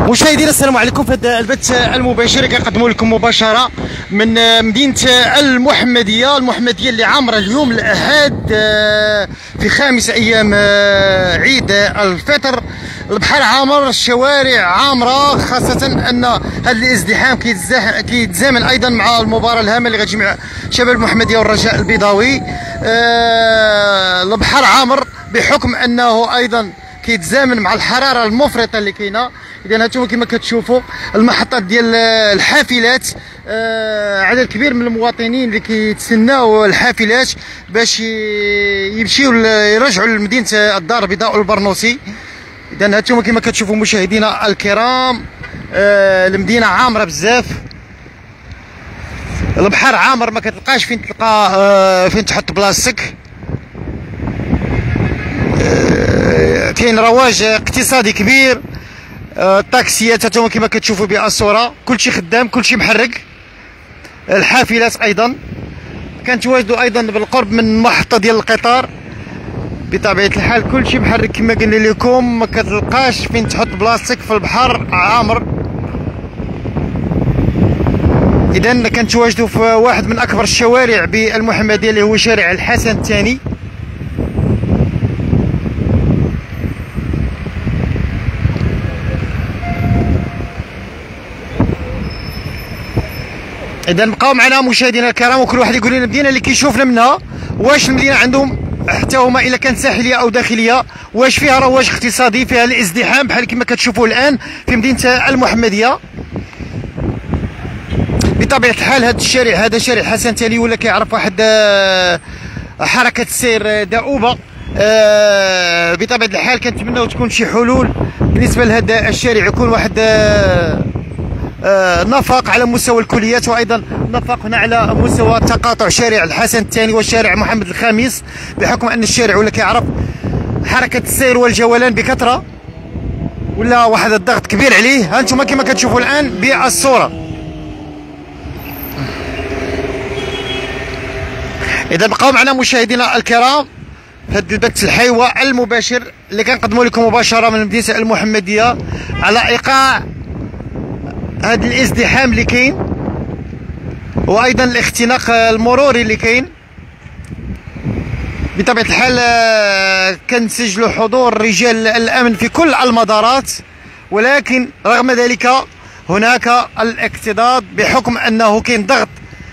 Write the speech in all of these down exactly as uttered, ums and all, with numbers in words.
مشاهدينا السلام عليكم. في هذا البث المباشر كنقدموا لكم مباشره من مدينه المحمديه المحمديه اللي عامره اليوم الاحد في خامس ايام عيد الفطر. البحر عامر، الشوارع عامره، خاصه ان هذا الازدحام كيتزامن ايضا مع المباراه الهامه اللي غتجمع شباب المحمديه والرجاء البيضاوي. البحر عامر بحكم انه ايضا كيتزامن مع الحراره المفرطه اللي كاينه. اذا هانتوما كما كتشوفوا المحطات ديال الحافلات، آه عدد كبير من المواطنين اللي كيتسناو الحافلات باش يمشيو يرجعوا لمدينه الدار البيضاء والبرنوسي. اذا هانتوما كما كتشوفوا مشاهدينا الكرام، آه المدينه عامره بزاف. البحر عامر، ما كتلقاش فين تلقى آه فين تحط بلاصتك. آه كاين رواج اقتصادي كبير. الطاكسيات هانتوما كما كتشوفوا بالصوره كلشي خدام، كلشي محرك. الحافلات ايضا كنتواجدوا ايضا بالقرب من محطه ديال القطار. بطبيعه الحال كلشي محرك كما قلنا لكم، ما كتلقاش فين تحط بلاصتك في البحر عامر. اذا كنتواجدوا في واحد من اكبر الشوارع بالمحمديه اللي هو شارع الحسن الثاني. اذا بقاو معنا مشاهدينا الكرام، وكل واحد يقول لنا المدينه اللي كيشوفنا منها، واش المدينه عندهم حتى هما الا كانت ساحليه او داخليه، واش فيها رواج اقتصادي، فيها الازدحام بحال كما كتشوفوا الان في مدينه المحمديه. بطبيعه الحال هذا الشارع هذا شارع حسن الثاني ولا كيعرف واحد حركه السير دؤوبه. بطبيعه الحال كنتمناو تكون شي حلول بالنسبه لهذا الشارع، يكون واحد آه نفق على مستوى الكليات، وايضا نفق هنا على مستوى تقاطع شارع الحسن الثاني وشارع محمد الخامس، بحكم ان الشارع ولا كيعرف حركه السير والجولان بكثره، ولا واحد الضغط كبير عليه. هانتوما كما كتشوفوا الان بالصوره. اذا بقاو معنا مشاهدينا الكرام في هذا البث الحي والمباشر اللي كنقدموا لكم مباشره من مدينه المحمديه على ايقاع هذا الازدحام اللي كاين، وايضا الاختناق المروري اللي كاين. بطبيعه الحال كنسجلوا حضور رجال الامن في كل المدارات، ولكن رغم ذلك هناك الاكتظاظ بحكم انه كاين ضغط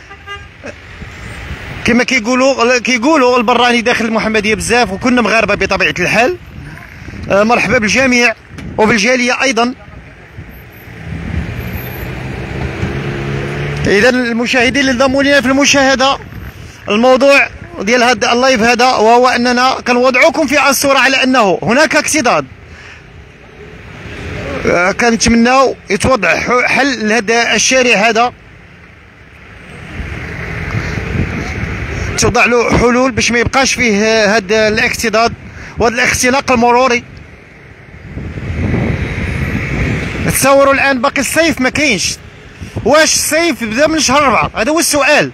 كما كيقولوا كيقولوا البراني داخل المحمديه بزاف، وكنا مغاربه بطبيعه الحال. مرحبا بالجميع وبالجاليه ايضا. اذا المشاهدين اللي انضموا لنا في المشاهده الموضوع ديال هذا اللايف هذا، وهو اننا كنوضعوكم في الصوره على انه هناك اكتظاظ. كنتمناو يتوضع حل لهذا الشارع هذا، توضع له حلول باش ما يبقاش فيه هذا الاكتظاظ وهذا الاختناق المروري. تصوروا الان باقي الصيف ما كاينش. واش الصيف بدا من شهر أربعة؟ هذا هو السؤال.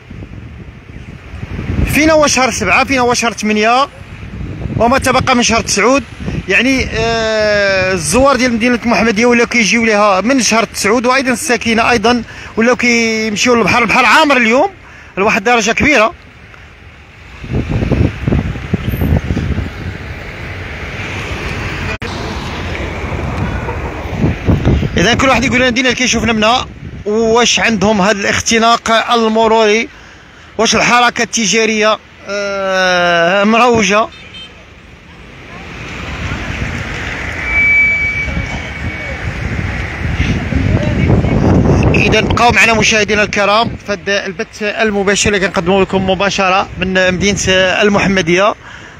فينا هو شهر سبعة؟ فينا هو شهر ثمانية؟ وما تبقى من شهر تسعود. يعني آه الزوار ديال مدينه المحمديه ولاو كيجيو ليها من شهر تسعود، وايضا الساكنه ايضا ولاو كيمشيو للبحر. البحر عامر اليوم لواحد الدرجه كبيره. اذا كل واحد يقول لنا المدينه اللي كيشوفنا منها، واش عندهم هذا الاختناق المروري، واش الحركه التجاريه آه مروجه. اذا بقاو معنا مشاهدينا الكرام في هذا البث المباشر اللي كنقدموا لكم مباشره من مدينه المحمديه.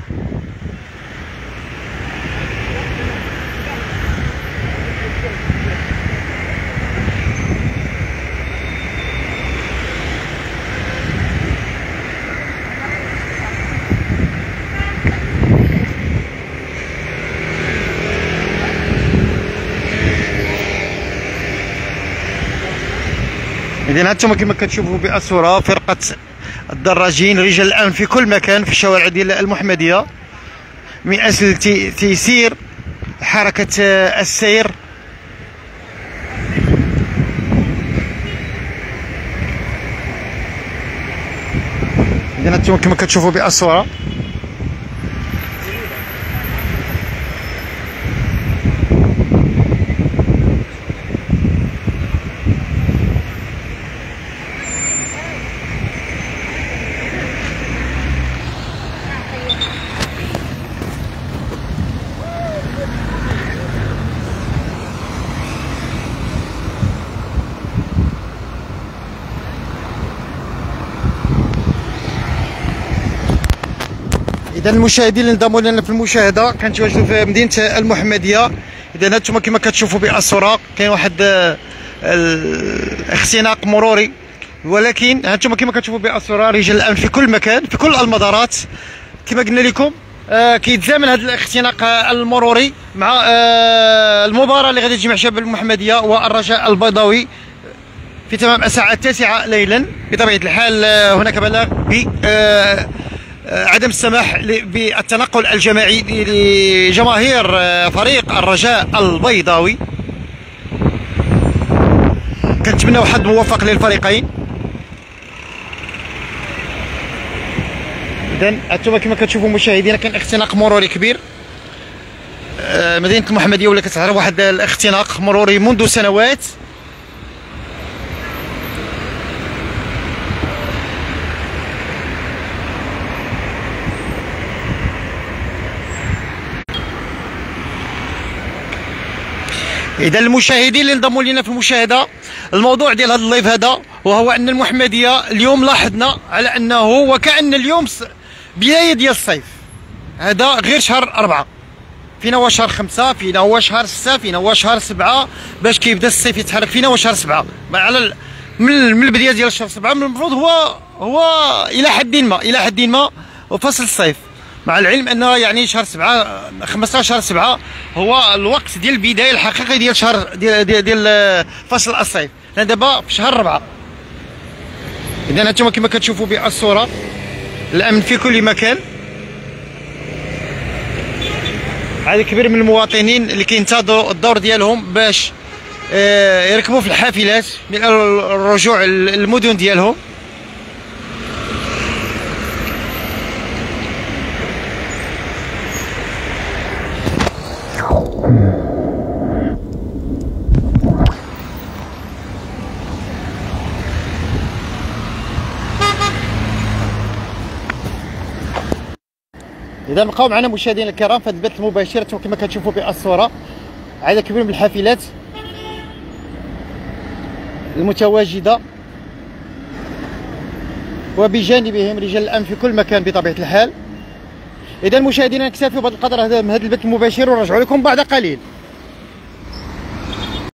إذا هانتوما كما كتشوفوا بالصورة فرقة الدراجين رجال الأمن في كل مكان في الشوارع ديال المحمدية من أجل تيسير حركة السير اذا انتم كما كتشوفوا بالصوره اذا المشاهدين اللي انضموا لنا في المشاهده كنتواجدوا في مدينه المحمديه. اذا هانتوما كما كتشوفوا بالصوره كاين واحد الاختناق مروري، ولكن هانتوما كما كتشوفوا بالصوره رجال الامن في كل مكان في كل المدارات. كما قلنا لكم آه كيتزامن هذا الاختناق المروري مع آه المباراه اللي غادي تجمع شباب المحمديه والرجاء البيضاوي في تمام الساعه التاسعه ليلا. بطبيعه الحال آه هناك بلاغ ب آه عدم السماح بالتنقل الجماعي لجماهير فريق الرجاء البيضاوي. كنتمناو حظ موفق للفريقين. اذا انتم كما كتشوفوا مشاهدينا كان اختناق مروري كبير. مدينه المحمديه ولا كتعرف واحد الاختناق مروري منذ سنوات. اذا المشاهدين اللي انضموا لنا في المشاهده، الموضوع ديال هذا اللايف هذا وهو ان المحمديه اليوم لاحظنا على انه وكأن اليوم بدايه ديال الصيف. هذا غير شهر أربعة، فينا هو شهر خمسة، فينا هو شهر ستة، فينا هو شهر سبعة باش كيبدا الصيف يتحرك. فينا هو شهر سبعة على من من البدايه ديال شهر سبعة المفروض هو هو الى حد ما الى حد ما وفصل الصيف، مع العلم ان يعني شهر سبعة خمسطاش شهر سبعة هو الوقت ديال البدايه الحقيقي ديال شهر ديال ديال, ديال فصل الصيف، لان دابا في شهر أربعة. اذا انتم كما كتشوفوا بالصوره الامن في كل مكان. عدد كبير من المواطنين اللي كينتظروا الدور ديالهم باش يركبوا في الحافلات من الرجوع للمدن ديالهم. اذا بقاو معنا مشاهدينا الكرام في البث المباشر كما كتشوفوا بالصوره عدد كبير من الحافلات المتواجده وبجانبهم رجال الامن في كل مكان بطبيعه الحال. اذا مشاهدينا نكتفي بهذا القدر هذا من هذا البث المباشر ونرجع لكم بعد قليل.